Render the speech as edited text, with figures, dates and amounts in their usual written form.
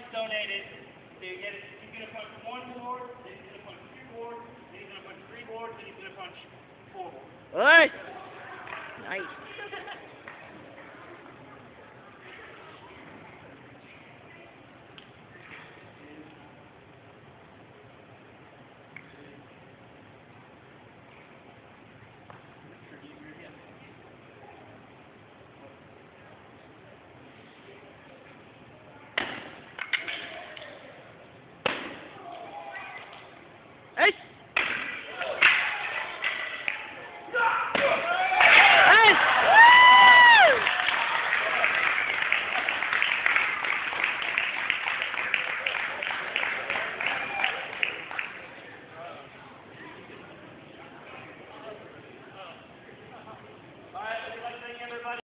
donated. So you get it. He's going to punch 1 board, then he's going to punch 2 boards, then he's going to punch 3 boards, then he's going to punch 4 boards. Nice.